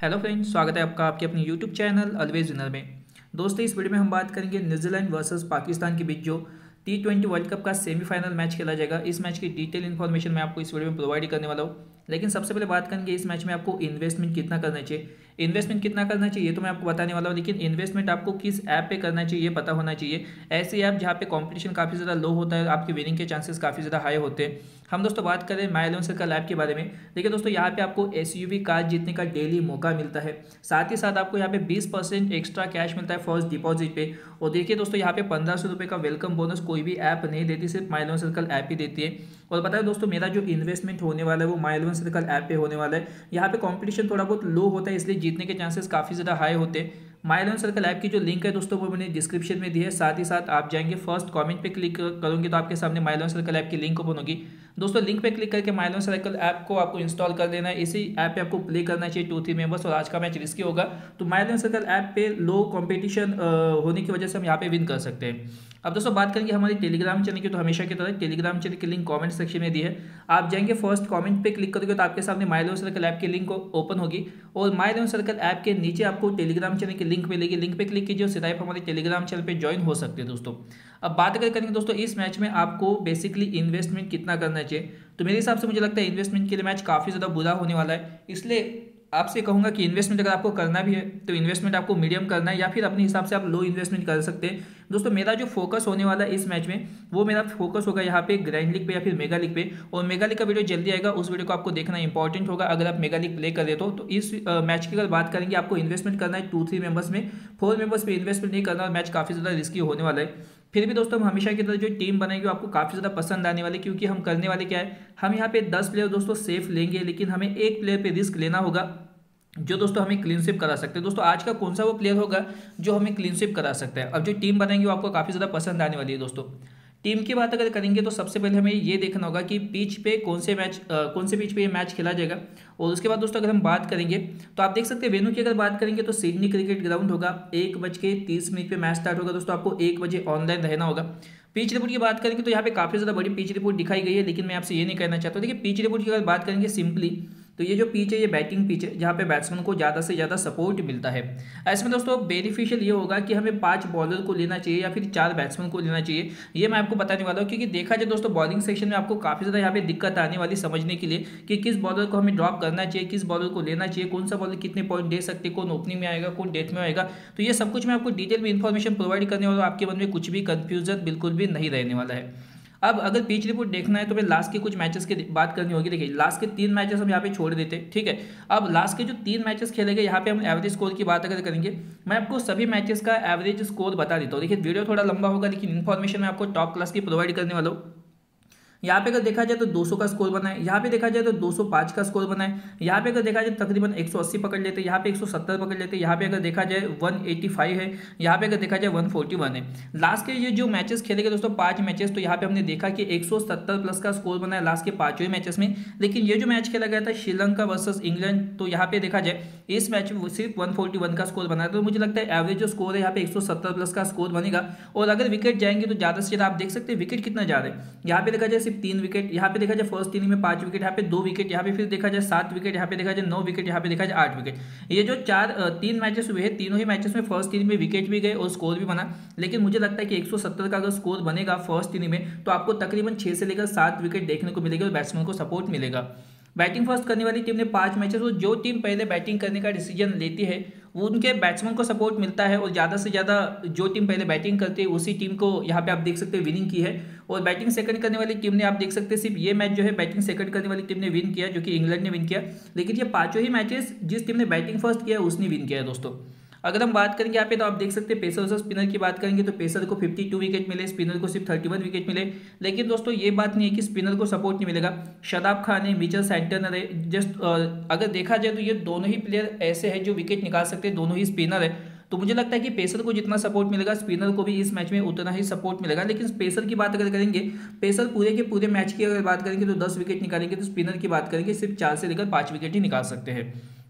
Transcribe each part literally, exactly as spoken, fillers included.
Hello friends, स्वागत है आपका आपके अपने यूट्यूब चैनल ऑलवेज विनर में। दोस्तों, इस वीडियो में हम बात करेंगे न्यूजीलैंड वर्सेस पाकिस्तान के बीच जो टी ट्वेंटी वर्ल्ड कप का सेमीफाइनल मैच खेला जाएगा। इस मैच की डिटेल इन्फॉर्मेशन मैं आपको इस वीडियो में प्रोवाइड करने वाला हूँ। लेकिन सबसे पहले बात करेंगे इस मैच में आपको इन्वेस्टमेंट कितना करना चाहिए। इन्वेस्टमेंट कितना करना चाहिए ये तो मैं आपको बताने वाला हूँ, लेकिन इन्वेस्टमेंट आपको किस ऐप पे करना चाहिए ये पता होना चाहिए। ऐसे ऐप जहाँ पे कंपटीशन काफ़ी ज़्यादा लो होता है, आपके विनिंग के चांसेस काफ़ी ज़्यादा हाई होते हैं। हम दोस्तों बात करें माई इलेवन सर्कल ऐप के बारे में। देखिए दोस्तों, यहाँ पे आपको एसयूवी कार जीतने का डेली मौका मिलता है। साथ ही साथ आपको यहाँ पे बीस परसेंट एक्स्ट्रा कैश मिलता है फर्स्ट डिपॉजिट पे। और देखिए दोस्तों, यहाँ पे पंद्रह सौ रुपये का वेलकम बोनस कोई भी ऐप नहीं देती, सिर्फ माई इलेवन सर्कल ऐप ही देती है। और पता है दोस्तों, मेरा जो इन्वेस्टमेंट होने वाला है वो माई इलेवन सर्कल ऐप पे होने वाला है। यहाँ पे कंपटीशन थोड़ा बहुत लो होता है, इसलिए जीतने के चांसेस काफ़ी ज़्यादा हाई होते हैं। माई इलेवन सर्कल ऐप की जो लिंक है दोस्तों वो मैंने डिस्क्रिप्शन में दी है। साथ ही साथ आप जाएंगे फर्स्ट कमेंट पे क्लिक करोगे तो आपके सामने माई इलेवन सर्कल ऐप की लिंक ओपन होगी। दोस्तों, लिंक पे क्लिक करके माई इलेवन सर्कल ऐप को आपको इंस्टॉल कर देना है। इसी ऐप पे आपको प्ले करना चाहिए टू थ्री मेंबर्स। और आज का मैच रिस्की होगा, तो माई इलेवन सर्कल ऐप पे लो कॉम्पिटिशन होने की वजह से हम यहाँ पे विन कर सकते हैं। अब दोस्तों बात करेंगे हमारी टेलीग्राम चैनल की, तो हमेशा की तरह टेलीग्राम चैनल की लिंक कमेंट सेक्शन में दी है। आप जाएंगे फर्स्ट कमेंट पे क्लिक करोगे तो आपके सामने माई इलेवन सर्कल ऐप की लिंक ओपन होगी। और माई इलेवन सर्कल ऐप के नीचे आपको टेलीग्राम चैनल की लिंक मिलेगी। लिंक पे क्लिक कीजिए और सीधा आप हमारे टेलीग्राम चैनल पे ज्वाइन हो सकते हैं दोस्तों। अब बात अगर करेंगे दोस्तों इस मैच में आपको बेसिकली इन्वेस्टमेंट कितना करना चाहिए, तो मेरे हिसाब से मुझे लगता है इन्वेस्टमेंट के लिए मैच काफ़ी ज़्यादा बुरा होने वाला है। इसलिए आपसे कहूंगा कि इन्वेस्टमेंट अगर आपको करना भी है तो इन्वेस्टमेंट आपको मीडियम करना है, या फिर अपने हिसाब से आप लो इन्वेस्टमेंट कर सकते हैं। दोस्तों, मेरा जो फोकस होने वाला है इस मैच में वो मेरा फोकस होगा यहाँ पे ग्रैंड लीग पे या फिर मेगा लीग पे। और मेगा लीग का वीडियो जल्दी आएगा, उस वीडियो को आपको देखना इंपॉर्टेंट होगा अगर आप मेगा लीग प्ले कर रहे हो। तो इस मैच की अगर बात करेंगे, आपको इन्वेस्टमेंट करना है टू थ्री मेंबर्स में, फोर मेंबर्स पे इन्वेस्टमेंट नहीं करना। मैच काफ़ी ज़्यादा रिस्की होने वाला है। फिर भी दोस्तों, हम हमेशा की तरह जो टीम बनाएंगे वो आपको काफ़ी ज़्यादा पसंद आने वाली, क्योंकि हम करने वाले क्या है, हम यहाँ पे दस प्लेयर दोस्तों सेफ लेंगे, लेकिन हमें एक प्लेयर पे रिस्क लेना होगा जो दोस्तों हमें क्लीन स्विप करा सकते हैं। दोस्तों, आज का कौन सा वो प्लेयर होगा जो हमें क्लीन स्विप करा सकता है। अब जो टीम बनाएंगे वो आपको काफ़ी ज़्यादा पसंद आने वाली है दोस्तों। टीम की बात अगर करेंगे तो सबसे पहले हमें ये देखना होगा कि पिच पे कौन से मैच कौन से पिच पे ये मैच खेला जाएगा। और उसके बाद दोस्तों अगर हम बात करेंगे तो आप देख सकते हैं वेन्यू की अगर बात करेंगे तो सिडनी क्रिकेट ग्राउंड होगा। एक बज के तीस मिनट पे मैच स्टार्ट होगा दोस्तों, आपको एक बजे ऑनलाइन रहना होगा। पिच रिपोर्ट की बात करेंगे तो यहाँ पे काफ़ी ज़्यादा बड़ी पिच रिपोर्ट दिखाई गई है, लेकिन मैं आपसे ये नहीं कहना चाहता। देखिए, पिच रिपोर्ट की अगर बात करेंगे सिंपली, तो ये जो पिच है ये बैटिंग पिच है, जहाँ पे बैट्समैन को ज़्यादा से ज़्यादा सपोर्ट मिलता है। ऐसे में दोस्तों बेनिफिशियल ये होगा कि हमें पांच बॉलर को लेना चाहिए या फिर चार बैट्समैन को लेना चाहिए, ये मैं आपको बताने वाला हूँ। क्योंकि देखा जाए दोस्तों बॉलिंग सेक्शन में आपको काफ़ी ज़्यादा यहाँ पे दिक्कत आने वाली समझने के लिए कि किस बॉलर को हमें ड्रॉप करना चाहिए, किस बॉलर को लेना चाहिए, कौन सा बॉलर कितने पॉइंट दे सकते, कौन ओपनिंग में आएगा, कौन डेथ में आएगा। तो ये सब कुछ मैं आपको डिटेल में इन्फॉर्मेशन प्रोवाइड करने वाला हूँ। आपके मन में कुछ भी कन्फ्यूजन बिल्कुल भी नहीं रहने वाला है। अब अगर पिच रिपोर्ट देखना है तो मैं लास्ट के कुछ मैचेस की बात करनी होगी। देखिए, लास्ट के तीन मैचेस हम यहाँ पे छोड़ देते हैं, ठीक है। अब लास्ट के जो तीन मैचेस खेले गए, यहाँ पे हम एवरेज स्कोर की बात अगर करेंगे, मैं आपको सभी मैचेस का एवरेज स्कोर बता देता हूँ। देखिए, वीडियो थोड़ा लंबा होगा, लेकिन इन्फॉर्मेशन मैं आपको टॉप क्लास की प्रोवाइड करने वाला हूँ। यहाँ पे अगर देखा जाए तो दो सौ का स्कोर बना है, यहाँ पे देखा जाए तो दो सौ पाँच का स्कोर बना है, यहाँ पे अगर देखा जाए तकरीबन एक सौ अस्सी पकड़ लेते हैं, यहाँ पे एक सौ सत्तर पकड़ लेते हैं, यहाँ पे अगर देखा जाए एक सौ पचासी है, यहाँ पे अगर देखा जाए एक सौ इकतालीस है। लास्ट के ये जो मैचेस खेले गए दोस्तों पांच मैचेस, तो यहाँ पे हमने देखा कि एक सौ सत्तर प्लस का स्कोर बना है लास्ट के पांचवें मैचेस में। लेकिन ये जो मैच खेला गया था श्रीलंका वर्सेस इंग्लैंड, तो यहाँ पे देखा जाए इस मैच में सिर्फ एक सौ इकतालीस का स्कोर बना है। तो मुझे लगता है एवरेज जो स्कोर है यहाँ पे एक सौ सत्तर प्लस का स्कोर बनेगा। और अगर विकेट जाएंगे तो ज़्यादा से ज़्यादा आप देख सकते हैं विकेट कितना जा रहा है। यहाँ पे देखा जाए सिर्फ तीन विकेट, यहाँ पे देखा जाए फर्स्ट इनिंग में पांच विकेट, यहाँ पे दो विकेट, यहाँ पे फिर देखा जाए सात विकेट, यहाँ पे देखा जाए नौ विकेट, यहाँ पे देखा जाए आठ विकेट। ये जो चार तीन मैचेस हुए हैं, तीनों ही मैचेस में फर्स्ट इनिंग में विकेट भी गए और स्कोर भी बना। लेकिन मुझे लगता है कि एक सौ सत्तर का अगर स्कोर बनेगा फर्स्ट इनिंग में, तो आपको तकरीबन छह से लेकर सात विकेट देखने को मिलेगा और बैट्समैन को सपोर्ट मिलेगा। बैटिंग फर्स्ट करने वाली टीम ने पांच मैचेस, और जो टीम पहले बैटिंग करने का डिसीजन लेती है वो उनके बैट्समैन को सपोर्ट मिलता है। और ज़्यादा से ज़्यादा जो टीम पहले बैटिंग करती है उसी टीम को यहाँ पे आप देख सकते हैं विनिंग की है। और बैटिंग सेकंड करने वाली टीम ने आप देख सकते हैं सिर्फ ये मैच जो है बैटिंग सेकंड करने वाली टीम ने विन किया, जो कि इंग्लैंड ने विन किया। लेकिन ये पांचों ही मैचेस जिस टीम ने बैटिंग फर्स्ट किया उसने विन किया है दोस्तों। अगर हम बात करेंगे यहाँ पे तो आप देख सकते हैं पेसर और स्पिनर की बात करेंगे तो पेसर को बावन विकेट मिले, स्पिनर को सिर्फ इकतीस विकेट मिले। लेकिन दोस्तों ये बात नहीं है कि स्पिनर को सपोर्ट नहीं मिलेगा। शदाब खान है, मिचेल सैंटनर है, जस्ट अगर देखा जाए तो ये दोनों ही प्लेयर ऐसे हैं जो विकेट निकाल सकते हैं, दोनों ही स्पिनर है। तो मुझे लगता है कि पेसर को जितना सपोर्ट मिलेगा स्पिनर को भी इस मैच में उतना ही सपोर्ट मिलेगा। लेकिन पेसर की बात अगर करेंगे, पेसर पूरे के पूरे मैच की अगर बात करेंगे तो दस विकेट निकालेंगे, तो स्पिनर की बात करेंगे सिर्फ चार से लेकर पाँच विकेट ही निकाल सकते हैं।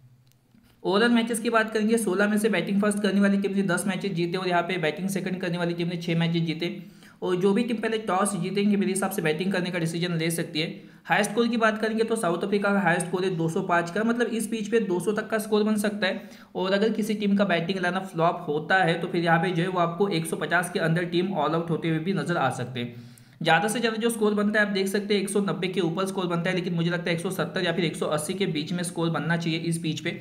ओवरऑल मैचेस की बात करेंगे, सोलह में से बैटिंग फर्स्ट करने वाली टीम ने दस मैचेस जीते और यहाँ पे बैटिंग सेकंड करने वाली टीम ने छह मैचेस जीते। और जो भी टीम पहले टॉस जीतेंगे मेरे हिसाब से बैटिंग करने का डिसीजन ले सकती है। हाईएस्ट स्कोर की बात करेंगे तो साउथ अफ्रीका का हाईएस्ट स्कोर है दो सौ पाँच का, मतलब इस पिच पे दो सौ तक का स्कोर बन सकता है। और अगर किसी टीम का बैटिंग लाइनअप फ्लॉप होता है तो फिर यहाँ पे जो है वो आपको एक सौ पचास के अंदर टीम ऑल आउट होते हुए भी नजर आ सकते हैं। ज़्यादा से ज़्यादा जो स्कोर बनता है आप देख सकते हैं एक सौ नब्बे के ऊपर स्कोर बनता है, लेकिन मुझे लगता है एक सौ सत्तर या फिर एक सौ अस्सी के बीच में स्कोर बनना चाहिए इस पिच पे।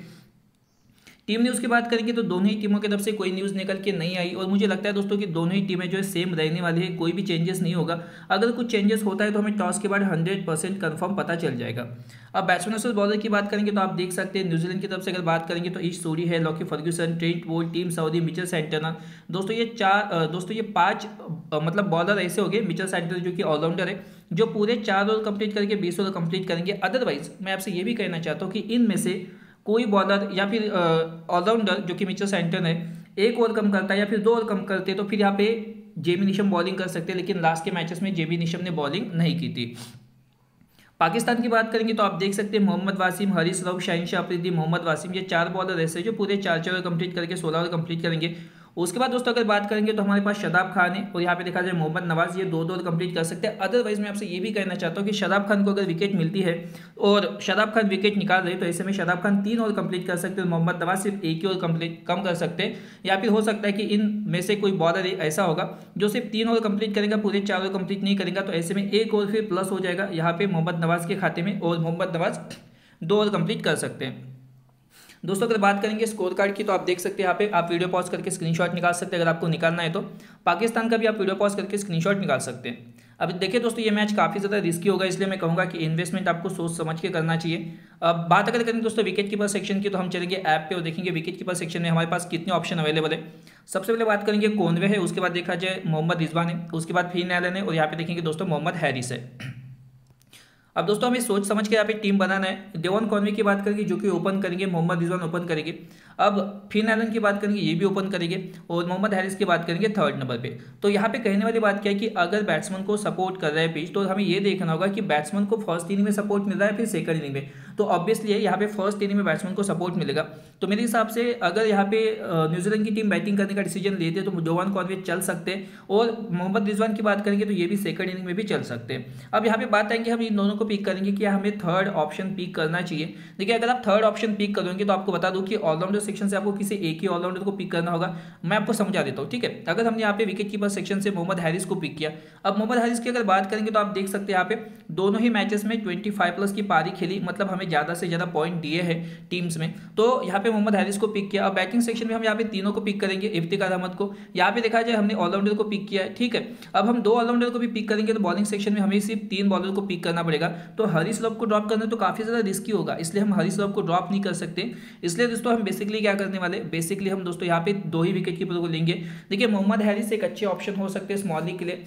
टीम न्यूज़ की बात करेंगे तो दोनों ही टीमों की तरफ से कोई न्यूज़ निकल के नहीं आई और मुझे लगता है दोस्तों कि दोनों ही टीमें जो है सेम रहने वाली है, कोई भी चेंजेस नहीं होगा। अगर कुछ चेंजेस होता है तो हमें टॉस के बाद हंड्रेड परसेंट कन्फर्म पता चल जाएगा। अब बैट्समैन और बॉलर की बात करेंगे तो आप देख सकते हैं न्यूजीलैंड की तरफ से अगर बात करेंगे तो ईश सोरी है, Lockie Ferguson, Trent Boult, Tim Southee, Mitchell Santner. दोस्तों ये चार दोस्तों ये पांच मतलब बॉलर ऐसे हो गए, मिचेल सैंटनर जो कि ऑलराउंडर है, जो पूरे चार ओवर कंप्लीट करके बीस ओवर कंप्लीट करेंगे। अदरवाइज मैं आपसे ये भी कहना चाहता हूँ कि इनमें से कोई बॉलर या फिर ऑलराउंडर जो कि मिचेल सैंटनर है एक ओवर कम करता है या फिर दो ओवर कम करते हैं तो फिर यहाँ पे जेबी निशम बॉलिंग कर सकते हैं, लेकिन लास्ट के मैचेस में जेबी निशम ने बॉलिंग नहीं की थी। पाकिस्तान की बात करेंगे तो आप देख सकते हैं मोहम्मद वासिम, हरीश राव, शाहीन शाह अफरीदी, मोहम्मद वासिम, ये चार बॉलर ऐसे जो पूरे चार चार ओवर कंप्लीट करके सोलह ओवर कंप्लीट करेंगे। उसके बाद दोस्तों अगर बात करेंगे तो हमारे पास शादाब खान है और यहाँ पे देखा जाए मोहम्मद नवाज, ये दो दो कंप्लीट कर सकते हैं। अदरवाइज मैं आपसे ये भी कहना चाहता हूँ कि शादाब खान को अगर विकेट मिलती है और शादाब खान विकेट निकाल रहे तो ऐसे में शादाब खान तीन ओवर कंप्लीट कर सकते हैं, मोहम्मद नवाज सिर्फ एक ही ओवर कंप्लीट कम कर सकते हैं। या फिर हो सकता है कि इन में से कोई बॉलर ऐसा होगा जो सिर्फ तीन ओवर कंप्लीट करेगा, पूरे चार ओवर कंप्लीट नहीं करेगा, तो ऐसे में एक ओवर फिर प्लस हो जाएगा यहाँ पे मोहम्मद नवाज के खाते में और मोहम्मद नवाज दो ओवर कंप्लीट कर सकते हैं। दोस्तों अगर बात करेंगे स्कोर कार्ड की तो आप देख सकते हैं यहाँ पे आप वीडियो पॉज करके स्क्रीनशॉट निकाल सकते हैं अगर आपको निकालना है तो। पाकिस्तान का भी आप वीडियो पॉज करके स्क्रीनशॉट निकाल सकते हैं। अब देखिए दोस्तों ये मैच काफ़ी ज़्यादा रिस्की होगा, इसलिए मैं कहूँगा कि इन्वेस्टमेंट आपको सोच समझ के करना चाहिए। अब बात अगर करें दोस्तों विकेट कीपर सेक्शन की तो हम चलेंगे ऐप पे और देखेंगे विकेट कीपर सेक्शन में हमारे पास कितने ऑप्शन अवेलेबल है। सबसे पहले बात करेंगे कॉनवे है, उसके बाद देखा जाए मोहम्मद रिजवान है, उसके बाद फिन एलन है और यहाँ पे देखेंगे दोस्तों मोहम्मद हैरिस है। अब दोस्तों हमें सोच समझ के यहाँ पे टीम बनाना है। डेवन कॉनवे की बात करेंगे जो कि ओपन करेंगे, मोहम्मद रिजवान ओपन करेंगे। अब फिन एलन की बात करेंगे ये भी ओपन करेंगे और मोहम्मद हैरिस की बात करेंगे थर्ड नंबर पे। तो यहाँ पे कहने वाली बात क्या है कि अगर बैट्समैन को सपोर्ट कर रहा है पिच तो हमें ये देखना होगा कि बैट्समैन को फर्स्ट इनिंग में सपोर्ट मिल रहा है फिर सेकंड इनिंग में। तो ऑब्वियसली यहाँ पे फर्स्ट इनिंग में बैट्समैन को सपोर्ट मिलेगा। तो मेरे हिसाब से अगर यहाँ पे न्यूजीलैंड की टीम बैटिंग करने का डिसीजन लेते हैं तो डेवन कॉनवे चल सकते हैं और मोहम्मद रिजवान की बात करेंगे तो ये भी सेकंड इनिंग में भी चल सकते हैं। अब यहाँ पे बात आएंगे हम इन दोनों को पिक करेंगे कि हमें थर्ड ऑप्शन पिक करना चाहिए। देखिए अगर आप थर्ड ऑप्शन पिक करोगे तो आपको बता दूं कि ऑलराउंडर सेक्शन से आपको किसी एक ही ऑलराउंडर को पिक करना होगा। मैं आपको समझा देता हूं, ठीक है। अगर हमने यहाँ पे विकेट कीपर सेक्शन से मोहम्मद हैरिस को पिक किया, अब मोहम्मद हैरिस की अगर बात करेंगे तो आप देख सकते हैं यहाँ पे दोनों ही मैचेस में पच्चीस प्लस की पारी खेली, मतलब हमें ज्यादा से ज्यादा पॉइंट दिए हैं टीम्स में। तो यहाँ पे मोहम्मद हैरिस को पिक किया। अब बैटिंग सेक्शन में हम यहाँ पे तीनों को पिक करेंगे, इफ्तिकार अहमद को यहाँ पे देखा जाए हमने ऑलराउंडर को पिक किया है, ठीक है। अब हम दो ऑलराउंडर को भी पिक करेंगे तो बॉलिंग सेक्शन में हमें सिर्फ तीन बॉलर को पिक करना पड़ेगा। तो हरीश राव को ड्रॉप करना तो काफी ज्यादा रिस्की होगा, इसलिए हम हरीश राव को ड्रॉप नहीं कर सकते। इसलिए दोस्तों हम बेसिकली क्या करने वाले, बेसिकली हम दोस्तों यहाँ पे दो ही विकेट कीपर को लेंगे। देखिए मोहम्मद हैरिस एक अच्छे ऑप्शन हो सकते हैं स्मॉल लीग के लिए,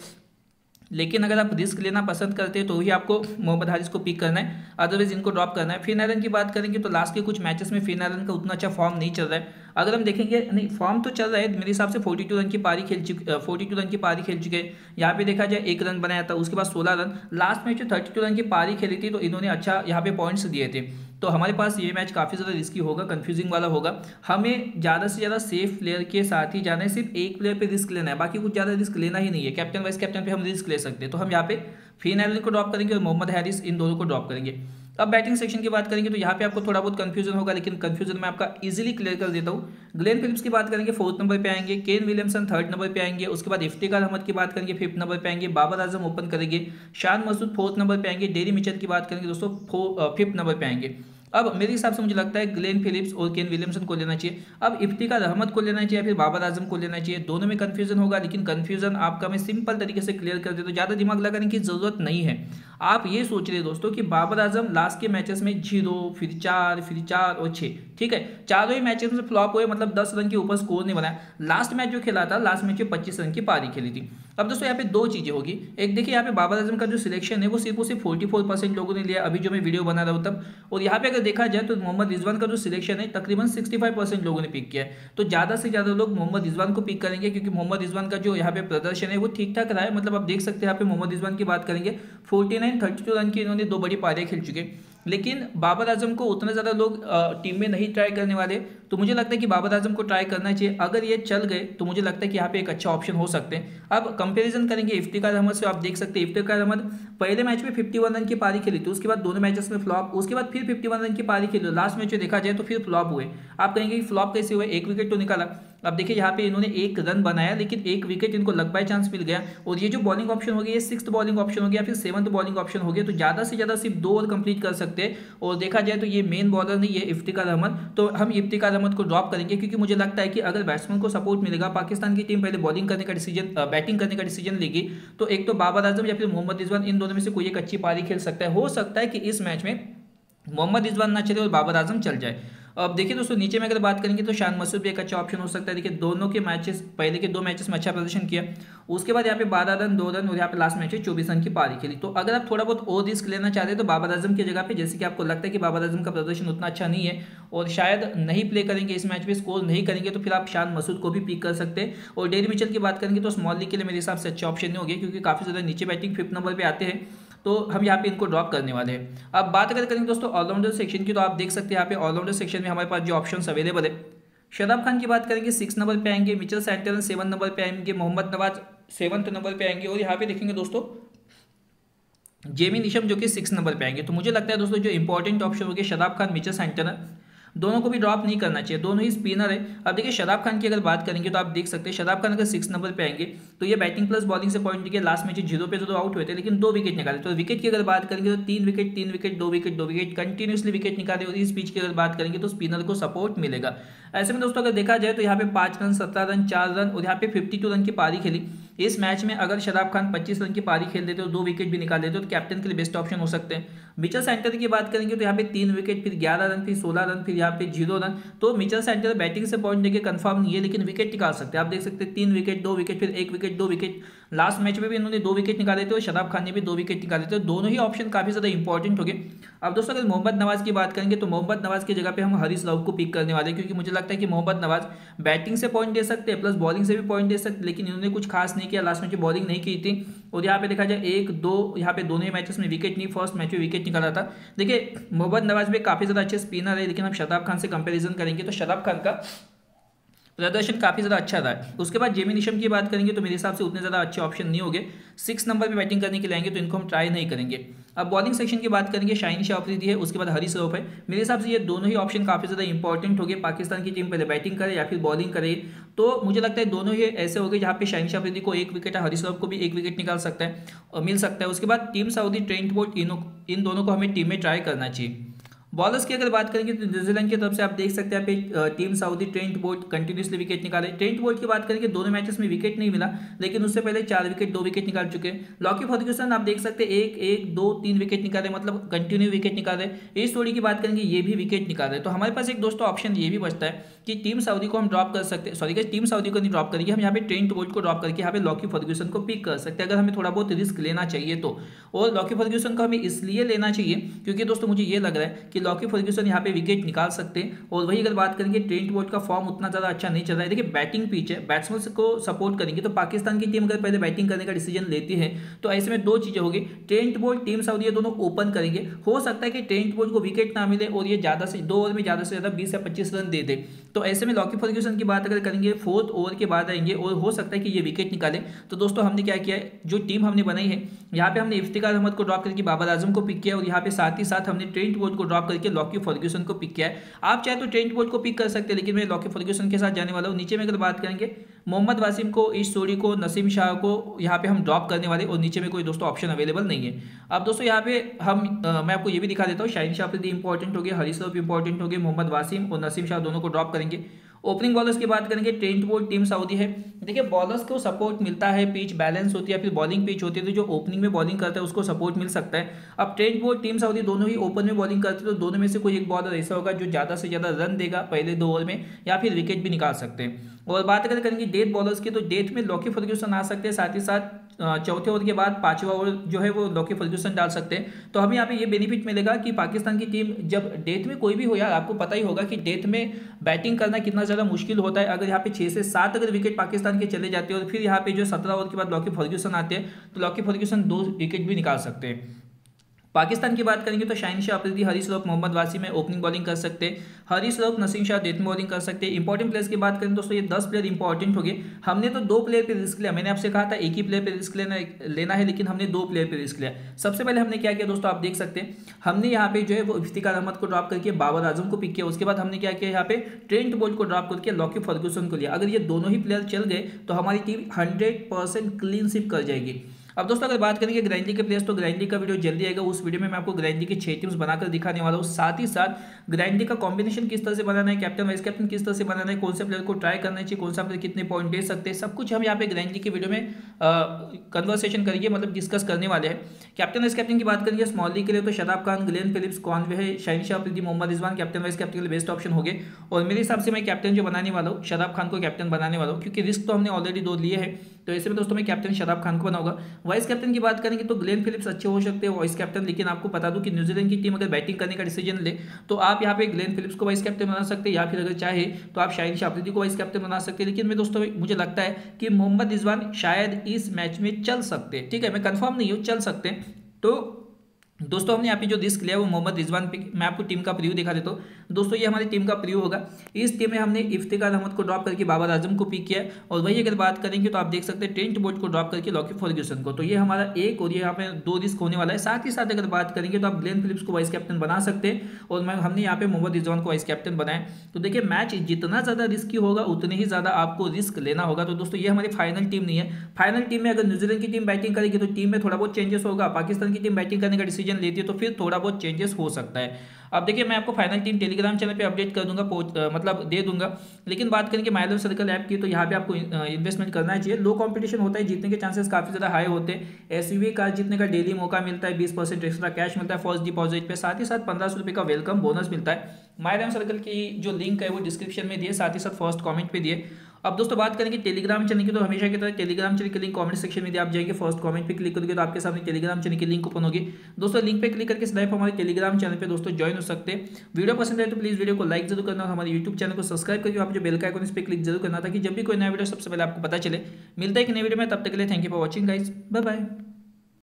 लेकिन अगर आप रिस्क लेना पसंद करते हैं तो ही आपको मोहम्मद हारिस को पिक करना है, अदरवाइज इनको ड्रॉप करना है। फिन एलन की बात करेंगे तो लास्ट के कुछ मैचेस में फिन एलन का उतना अच्छा फॉर्म नहीं चल रहा है। अगर हम देखेंगे नहीं फॉर्म तो चल रहा है, मेरे हिसाब से बयालीस रन की पारी खेल चुके बयालीस रन की पारी खेल चुके हैं। यहाँ पे देखा जाए एक रन बनाया था, उसके बाद सोलह रन, लास्ट मैच में बत्तीस रन की पारी खेली थी तो इन्होंने अच्छा यहाँ पे पॉइंट्स दिए थे। तो हमारे पास ये मैच काफ़ी ज़्यादा रिस्की होगा, कंफ्यूजिंग वाला होगा। हमें ज़्यादा से ज़्यादा सेफ प्लेयर के साथ ही जाना है, सिर्फ एक प्लेयर पे रिस्क लेना है, बाकी कुछ ज़्यादा रिस्क लेना ही नहीं है। कैप्टन वाइस कैप्टन पे हम रिस्क ले सकते हैं, तो हम यहाँ पे फिन एलन को ड्रॉप करेंगे और मोहम्मद हैरिस, इन दोनों को ड्रॉप करेंगे। अब बैटिंग सेक्शन की बात करेंगे तो यहाँ पे आपको थोड़ा बहुत कंफ्यूजन होगा, लेकिन कंफ्यूजन मैं आपका इजीली क्लियर कर देता हूँ। ग्लेन फिलिप्स की बात करेंगे फोर्थ नंबर पे आएंगे, केन विलियमसन थर्ड नंबर पे आएंगे, उसके बाद इफ्तिकार अहमद की बात करेंगे फिफ्थ नंबर पे आएंगे, बाबर आजम ओपन करेंगे, शान मसूद फोर्थ नंबर पे आएंगे, डेरी मिचेल की बात करेंगे दोस्तों फिफ्थ नंबर पे आएंगे। अब मेरे हिसाब से मुझे लगता है ग्लेन फिलिप्स और केन विलियमसन को लेना चाहिए। अब इफ्तिकार अहमद को लेना चाहिए फिर बाबर आजम को लेना चाहिए, दोनों में कंफ्यूजन होगा, लेकिन कंफ्यूजन आपका मैं सिंपल तरीके से क्लियर कर देता हूं, ज़्यादा दिमाग लगाने की जरूरत नहीं है। आप ये सोच रहे दोस्तों कि बाबर आजम लास्ट के मैचेस में जीरो, फिर चार, फिर चार और छः, ठीक है, चारों ही मैचेस में फ्लॉप हुए, मतलब दस रन के ऊपर स्कोर नहीं बनाया। लास्ट मैच जो खेला था, लास्ट मैच में पच्चीस रन की पारी खेली थी। अब दोस्तों यहाँ पे दो चीजें होगी, एक देखिए यहाँ पे बाबर आजम का जो सिलेक्शन है वो सिर्फ सिर्फ चौवालीस परसेंट लोगों ने लिया अभी जो मैं वीडियो बना रहा हूँ तब, और यहाँ पे अगर देखा जाए तो मोहम्मद रिजवान का जो सिलेक्शन है तकरीबन पैंसठ परसेंट लोगों ने पिक किया है। तो ज्यादा से ज्यादा लोग मोहम्मद रिजवान को पिक करेंगे, क्योंकि मोहम्मद रिजवान का जो यहाँ पे प्रदर्शन है वो ठीक ठाक रहा है। मतलब आप देख सकते हैं यहाँ पे मोहम्मद रिजवान की बात करेंगे उनचास बत्तीस रन की इन्होंने दो बड़ी पारियां खेल चुके हैं। लेकिन बाबर आजम को उतना ज़्यादा लोग टीम में नहीं ट्राई करने वाले, तो मुझे लगता है कि बाबर आजम को ट्राई करना चाहिए। अगर ये चल गए तो मुझे लगता है कि यहाँ पे एक अच्छा ऑप्शन हो सकते हैं। अब कंपैरिजन करेंगे इफ्तिकार अहमद से, आप देख सकते हैं इफ्तिकार अहमद पहले मैच में इक्यावन रन की पारी खेली थी, उसके बाद दोनों मैचेस में फ्लॉप, उसके बाद फिर इक्यावन रन की पारी खेली, लास्ट मैच में देखा जाए तो फिर फ्लॉप हुए। आप कहेंगे कि फ्लॉप कैसे हुए, एक विकेट तो निकाला। अब देखिए यहाँ पे इन्होंने एक रन बनाया लेकिन एक विकेट इनको लग बाय चांस मिल गया, और ये जो बॉलिंग ऑप्शन हो गया ये सिक्स्थ बॉलिंग ऑप्शन हो गया, फिर सेवंथ बॉलिंग ऑप्शन हो गया, तो ज़्यादा से ज़्यादा सिर्फ दो ओवर कंप्लीट कर सकते हैं। और देखा जाए तो ये मेन बॉलर नहीं है इफ्तिकार अहमद, तो हम इफ्तिकार अहमद को ड्रॉप करेंगे, क्योंकि मुझे लगता है कि अगर बैट्समैन को सपोर्ट मिलेगा, पाकिस्तान की टीम पहले बॉलिंग करने का डिसीजन बैटिंग करने का डिसीजन लेगी, तो एक तो बाबर आजम या फिर मोहम्मद रिजवान, इन दोनों में से कोई एक अच्छी पारी खेल सकता है। हो सकता है कि इस मैच में मोहम्मद रिजवान ना चले और बाबर आजम चल जाए। अब देखिए दोस्तों नीचे में अगर बात करेंगे तो शान मसूद भी एक अच्छा ऑप्शन हो सकता है। देखिए दोनों के मैचेस, पहले के दो मैचेस में अच्छा प्रदर्शन किया, उसके बाद यहाँ पे बारह रन दो रन और यहाँ पे लास्ट मैच में चौबीस रन की पारी खेली। तो अगर आप थोड़ा बहुत और रिस्क लेना चाहते हैं तो बाबर आजम की जगह पे, जैसे कि आपको लगता है कि बाबर आजम का प्रदर्शन उतना अच्छा नहीं है और शायद नहीं प्ले करेंगे इस मैच में, स्कोर नहीं करेंगे, तो फिर आप शान मसूद को भी पिक कर सकते हैं। और डेरी मिचेल की बात करेंगे तो स्मॉल लीग के लिए मेरे हिसाब से अच्छा ऑप्शन नहीं हो गया, क्योंकि काफ़ी ज़्यादा नीचे बैटिंग फिफ्थ नंबर पर आते हैं, तो हम यहाँ पे इनको ड्रॉप करने वाले हैं। अब बात अगर करेंगे दोस्तों ऑलराउंडर सेक्शन की, तो आप देख सकते हैं यहाँ पे ऑलराउंडर सेक्शन में हमारे पास जो ऑप्शंस अवेलेबल है, शदाब खान की बात करेंगे सिक्स नंबर पे आएंगे, मिचेल सैंटनर सेवन नंबर पे आएंगे, मोहम्मद नवाज सेवंथ नंबर पे आएंगे, और यहाँ पे देखेंगे दोस्तों जेमी निशम जो कि सिक्स नंबर पे आएंगे। तो मुझे लगता है दोस्तों जो इंपॉर्टेंट ऑप्शन हो गया शदाब खान, मिचेल सैंटनर, दोनों को भी ड्रॉप नहीं करना चाहिए, दोनों ही स्पिनर है। अब देखिए शदाब खान की अगर बात करेंगे तो आप देख सकते हैं शदाब खान अगर सिक्स नंबर पे आएंगे तो ये बैटिंग प्लस बॉलिंग से पॉइंट के लास्ट मैच जीरो पे तो आउट हुए थे, लेकिन दो विकेट निकाले। तो विकेट की अगर बात करेंगे तो तीन विकेट तीन विकेट दो विकेट दो विकेट कंटिन्यूसली विकेट निकाले, और इस पिच की अगर बात करेंगे तो स्पिनर को सपोर्ट मिलेगा। ऐसे में दोस्तों अगर देखा जाए तो यहाँ पे पांच रन सत्रह रन चार रन और यहाँ पे फिफ्टी टू रन की पारी खेली। इस मैच में अगर शदाब खान पच्चीस रन की पारी खेल देते हो, दो विकेट भी निकाल देते हो, तो कैप्टन के लिए बेस्ट ऑप्शन हो सकते हैं। मिचेल सैंटनर की बात करेंगे तो यहाँ पे तीन विकेट, फिर ग्यारह रन, फिर सोलह रन, फिर यहाँ पे जीरो रन। तो मिचेल सैंटनर बैटिंग से पॉइंट देके कंफर्म नहीं है, लेकिन विकेट निकाल सकते हैं। आप देख सकते हैं तीन विकेट दो विकेट फिर एक विकेट दो विकेट, लास्ट मैच में भी इन्होंने दो विकेट निकाले थे और शदाब खान ने भी दो विकेट निकाले थे। दोनों ही ऑप्शन काफी ज्यादा इंपॉर्टेंट हो गए। अब दोस्तों अगर मोहम्मद नवाज की बात करेंगे तो मोहम्मद नवाज की जगह पे हम हरीश राव को पिक करने वाले हैं, क्योंकि मुझे लगता है कि मोहम्मद नवाज बैटिंग से पॉइंट दे सकते हैं प्लस बॉलिंग से भी पॉइंट दे सकते, लेकिन इन्होंने कुछ खास नहीं किया, लास्ट मैच में बॉलिंग नहीं की थी। और यहाँ पे देखा जाए एक दो यहाँ पे दोनों ही मैचेस में विकेट नहीं, फर्स्ट मैच में विकेट निकाला था। देखिए मोहम्मद नवाज भी काफी ज्यादा अच्छे स्पिनर है, लेकिन हम शदाब खान से कंपेरिजन करेंगे तो शदाब खान का प्रदर्शन काफी ज्यादा अच्छा रहा है। उसके बाद जेमी निशम की बात करेंगे तो मेरे हिसाब से उतने ज्यादा अच्छे ऑप्शन नहीं होंगे, सिक्स नंबर पे बैटिंग करने के लिए आएंगे तो इनको हम ट्राई नहीं करेंगे। अब बॉलिंग सेक्शन की बात करेंगे शाहीन शाह अफरीदी है, उसके बाद हरीश राव है। मेरे हिसाब से ये दोनों ही ऑप्शन काफी ज्यादा इंपॉर्टेंट हो गए, पाकिस्तान की टीम पहले बैटिंग करे या फिर बॉलिंग करे, तो मुझे लगता है दोनों ही ऐसे हो गए जहाँ पे शाहीन शाह अफरीदी को एक विकेट है, हरीश राव को भी एक विकेट निकाल सकता है और मिल सकता है। उसके बाद टीम सऊदी ट्रेंट बोल्ट, इन दोनों को हमें टीम में ट्राई करना चाहिए। बॉलर्स की अगर बात करेंगे तो न्यूजीलैंड की तरफ से आप देख सकते हैं यहाँ पे Tim Southee Trent Boult continuously wicket निकाले। ट्रेंट बोल्ट की बात करेंगे दोनों मैचेस में विकेट नहीं मिला, लेकिन उससे पहले चार विकेट दो विकेट निकाल चुके हैं। लॉकी फर्ग्यूसन आप देख सकते हैं एक एक दो तीन विकेट निकाले, मतलब कंटिन्यू विकेट निकाले। इस जोड़ी की बात करेंगे ये भी विकेट निकाले। तो हमारे पास एक दोस्तों ऑप्शन ये भी बचता है कि टीम सऊदी को हम ड्रॉप कर सकते हैं, सॉरी टीम सऊदी को नहीं ड्रॉप करेंगे, हम यहाँ पे ट्रेंट बोल्ट को ड्रॉप करके यहाँ पे लॉकी फर्ग्यूसन को पिक कर सकते हैं अगर हमें थोड़ा बहुत रिस्क लेना चाहिए तो। और लॉकी फर्ग्यूसन को हमें इसलिए लेना चाहिए क्योंकि दोस्तों मुझे ये लग रहा है कि लॉकी फर्ग्यूसन यहाँ पे विकेट निकाल सकते हैं। और वही अगर बात करेंगे ट्रेंट बोल्ट का फॉर्म उतना ज्यादा अच्छा नहीं चल रहा है। देखिए बैटिंग पिच है, बैट्समैन को सपोर्ट करेंगे तो पाकिस्तान की टीम अगर पहले बैटिंग करने का डिसीजन लेती है तो ऐसे में दो चीजें होगी, ट्रेंट बोल्ट टीम सऊदी दोनों ओपन करेंगे, हो सकता है कि ट्रेंट बोल्ट को विकेट ना मिले और ये ज्यादा से दो ओवर में ज्यादा से ज्यादा बीस या पच्चीस रन दे दे। तो ऐसे में लॉकी फर्ग्यूसन की बात अगर करेंगे फोर्थ ओवर के बाद आएंगे और हो सकता है कि ये विकेट निकाले। तो दोस्तों हमने क्या किया है, जो टीम हमने बनाई है यहाँ पे हमने इफ्तिकार अहमद को ड्रॉप करके बाबर आजम को पिक किया और यहाँ पे साथ ही साथ हमने ट्रेंट बोल्ट को ड्रॉप करके लॉकी फर्ग्यूसन को पिक किया है। आप चाहे तो ट्रेंट बोल्ट को पिक कर सकते हैं, लेकिन मैं लॉकी फर्ग्यूसन के साथ जाने वाला हूँ। नीचे में अगर बात करेंगे मोहम्मद वासिम को, ईश सोडी को, नसीम शाह को यहाँ पे हम ड्रॉप करने वाले और नीचे में कोई दोस्तों ऑप्शन अवेलेबल नहीं है। अब दोस्तों यहाँ पे हम आ, मैं आपको ये भी दिखा देता हूँ, शाहीन शाह अफरीदी इंपॉर्टेंट हो गया, हरीश राव इंपॉर्टेंट हो गए, मोहम्मद वासिम और नसीम शाह दोनों को ड्रॉप करेंगे। ओपनिंग बॉलर्स की बात करेंगे ट्रेंट बोल्ट टीम सऊदी है। देखिए बॉलर्स को सपोर्ट मिलता है, पिच बैलेंस होती है, फिर बॉलिंग पिच होती है, तो जो ओपनिंग में बॉलिंग करता है उसको सपोर्ट मिल सकता है। अब ट्रेंट बोल्ट टीम सऊदी दोनों ही ओपन में बॉलिंग करते हैं, तो दोनों में से कोई एक बॉलर ऐसा होगा जो ज्यादा से ज्यादा रन देगा पहले दो ओवर में या फिर विकेट भी निकाल सकते हैं। और बात अगर करेंगे डेथ बॉलर्स की तो डेथ में लॉकी फर्ग्यूसन आ सकते हैं, साथ ही साथ चौथे ओवर के बाद पांचवा ओवर जो है वो लॉकी फर्ग्यूसन डाल सकते हैं। तो हमें यहाँ पे ये बेनिफिट मिलेगा कि पाकिस्तान की टीम जब डेथ में कोई भी हो, यार आपको पता ही होगा कि डेथ में बैटिंग करना कितना ज्यादा मुश्किल होता है। अगर यहाँ पे छह से सात अगर विकेट पाकिस्तान के चले जाते हैं और फिर यहाँ पे जो सत्रह ओवर के बाद लॉकी फर्ग्यूसन आते हैं तो लॉकी फर्ग्यूसन दो विकेट भी निकाल सकते हैं। पाकिस्तान की बात करेंगे तो शाहीन शाह अफरीदी, हारिस रऊफ, मोहम्मद वासिम में ओपनिंग बॉलिंग कर सकते हैं। हारिस रऊफ, नसीम शाह डेथ में बॉलिंग कर सकते हैं। इंपॉर्टेंट प्लेयर्स की बात करें दोस्तों, ये दस प्लेयर इंपॉर्टेंट हो गए। हमने तो दो प्लेयर पे रिस्क लिया, मैंने आपसे कहा था एक ही प्लेयर पे रिस्क लेना लेना है, लेकिन हमने दो प्लेयर पे रिस्क लिया। सबसे पहले हमने क्या किया दोस्तों, आप देख सकते हैं, हमने यहाँ पे जो है वो इफ्तिकार अहमद को ड्रॉप करके बाबर आजम को पिक किया। उसके बाद हमने क्या किया, यहाँ पे ट्रेंट बोल्ट को ड्रॉप करके लॉकी फर्गूसन को लिया। अगर ये दोनों ही प्लेयर चल गए तो हमारी team hundred percent clean sweep कर जाएगी। अब दोस्तों अगर बात करेंगे ग्राइंडी के प्लेयर्स, तो ग्राइंडी का वीडियो जल्दी आएगा। उस वीडियो में मैं आपको ग्राइंडी के छह टीम्स बनाकर दिखाने वाला हूँ। साथ ही साथ ग्राइंडी का कॉम्बिनेशन किस तरह से बनाना है, कैप्टन वाइस कैप्टन किस तरह से बनाना है, कौन से प्लेयर को ट्राई करना चाहिए, कौन सा प्लेयर कितने पॉइंट दे सकते हैं, सब कुछ हम यहाँ पे ग्राइंडी की वीडियो में कन्वर्सेशन करेंगे, मतलब डिस्कस करने वाले हैं। कैप्टन वाइस कैप्टन की बात करेंगे स्मॉल लीग के लिए तो Shadab Khan, Glenn Phillips, Conway, Shaheen Shah Afridi, Mohammad Rizwan captain vice captain के लिए बेस्ट ऑप्शन हो गए। और मेरे हिसाब से मैं कैप्टन जो बनाने वाला हूँ, शादाब खान को कैप्टन बनाने वाला हूँ, क्योंकि रिस्क तो हमने ऑलरेडी दो लिए हैं। तो ऐसे में दोस्तों मैं कैप्टन शादाब खान को बनाऊंगा। वाइस कैप्टन की बात करेंगे तो ग्लेन फिलिप्स अच्छे हो सकते हैं वाइस कैप्टन, लेकिन आपको बता दूं कि न्यूजीलैंड की टीम अगर बैटिंग करने का डिसीजन ले तो आप यहाँ पे ग्लेन फिलिप्स को वाइस कैप्टन बना सकते हैं, या फिर अगर चाहे तो आप शाहीन शाह अफरीदी को वाइस कैप्टन बना सकते हैं। लेकिन मैं दोस्तों मुझे लगता है कि मोहम्मद रिजवान शायद इस मैच में चल सकते हैं, ठीक है, मैं कंफर्म नहीं हूँ, चल सकते हैं। तो दोस्तों हमने यहाँ पे जो रिस्क लिया वो मोहम्मद रिजवान पे। मैं आपको टीम का प्रीव्यू दिखा देता हूँ दोस्तों, ये हमारी टीम का प्रीव्यू होगा। इस टीम में हमने इफ्तिकार अहमद को ड्रॉप करके बाबर आजम को पिक किया, और वही अगर बात करेंगे तो आप देख सकते हैं ट्रेंट बोल्ट को ड्रॉप करके लॉकी फर्ग्यूसन को। तो ये हमारा एक और ये यहाँ पे दो रिस्क होने वाला है। साथ ही साथ अगर बात करेंगे तो आप ग्लेन फिलिप्स को वाइस कैप्टन बना सकते हैं, और मैं हमने यहाँ पे मोहम्मद रिजवान को वाइस कैप्टन बनाया। तो देखिए मैच जितना ज़्यादा रिस्की होगा उतने ही ज़्यादा आपको रिस्क लेना होगा। तो दोस्तों ये हमारी फाइनल टीम नहीं है। फाइनल टीम में अगर न्यूजीलैंड की टीम बैटिंग करेगी तो टीम में थोड़ा बहुत चेंजेस होगा, पाकिस्तान की टीम बैटिंग करने का डिसीजन लेती है तो फिर थोड़ा बहुत चेंजेस हो सकता है। अब देखिए मैं आपको फाइनल टीम टेलीग्राम चैनल पे अपडेट कर दूंगा, मतलब दे दूंगा। लेकिन बात करेंगे माय इलेवन सर्कल ऐप की, तो यहाँ पे आपको इन्वेस्टमेंट करना चाहिए। लो कंपटीशन होता है, जीतने के चांसेस काफी ज्यादा हाई होते हैं। एसयूवी कार जीतने का डेली मौका मिलता है, बीस परसेंट एक्स्ट्रा कैश मिलता है फर्स्ट डिपॉजिट पे, साथ ही साथ पंद्रह सौ रुपये का वेलकम बोनस मिलता है। माय इलेवन सर्कल की जो लिंक है वो डिस्क्रिप्शन में दिए, साथ ही साथ फर्स्ट कॉमेंट पे दिए। अब दोस्तों बात करेंगे टेलीग्राम चैनल की, तो हमेशा की तरह टेलीग्राम चैनल की लिंक कमेंट सेक्शन में दिया, आप जाएंगे फर्स्ट कमेंट पे क्लिक करोगे तो आपके सामने टेलीग्राम चैनल की लिंक ओपन होगी। दोस्तों लिंक पे क्लिक करके सिर्फ हमारे टेलीग्राम चैनल पे दोस्तों ज्वाइन हो सकते हैं। वीडियो पसंद है तो प्लीज वीडियो को लाइक जरूर करना, और हमारे यूट्यूब चैनल को सब्सक्राइब करके आप जो बेल का आइकन इस पर क्लिक जरूर करना, ताकि जब भी कोई नया वीडियो सबसे पहले आपको पता चले। मिलता है एक नई वीडियो में, तब तक के लिए thank you for watching guys, bye bye.